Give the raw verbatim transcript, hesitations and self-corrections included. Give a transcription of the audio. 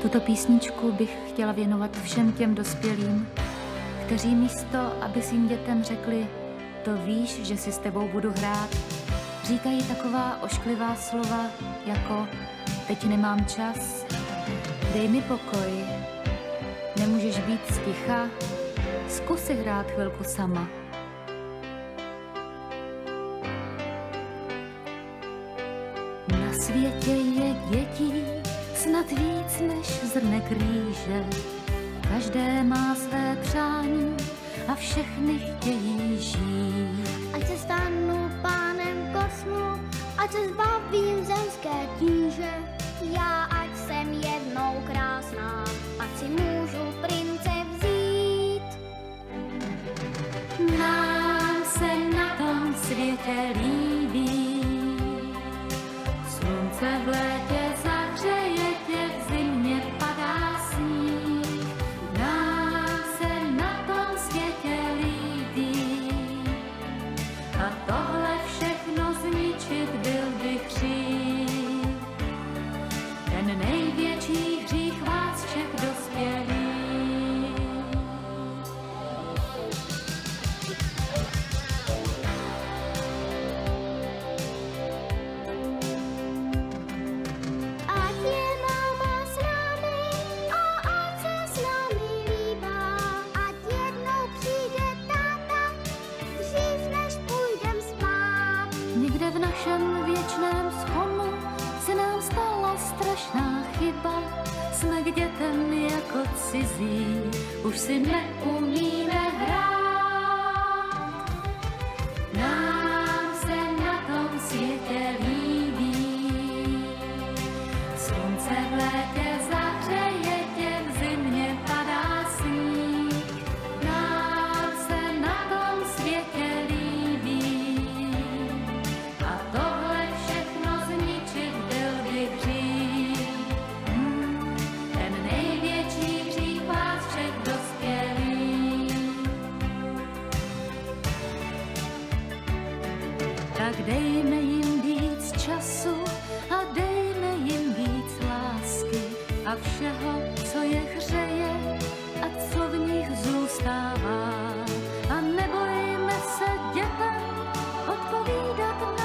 Tuto písničku bych chtěla věnovat všem těm dospělým, kteří místo, aby svým dětem řekli, to víš, že si s tebou budu hrát, říkají taková ošklivá slova jako teď nemám čas, dej mi pokoj, nemůžeš být sticha, zkus si hrát chvilku sama. Na světě je dětí snad víc než zrnek rýže, každé má své přání a všechny chtějí žít. Ať se stanu pánem kosmu, ať se zbavím zemské tíže, já ať jsem jednou krásná, ať si můžu prince vzít. Nám se na tom světě líbí, slunce v létě zahřeje tě, v zimě padá sníh. Nám se na tom světě líbí a tohle všechno zničit byl bych hřích. Ten největší hřích vás všech dospělých. Někde v našem věčném shonu se nám stala strašná chyba. Jsme k dětem jako cizí, už si neumíme hrát. Nám se na tom světě líbí, slunce v létě zahřeje tě, v zimě padá sníh. Nám se na tom světě líbí a tohle všechno zničit byl by hřích. Hmm, ten největší hřích vás všech dospělých. Tak dejme jim víc času a dejme jim víc lásky a všeho, co je hřeje a co v nich zůstává. A nebojme se dětem odpovídat na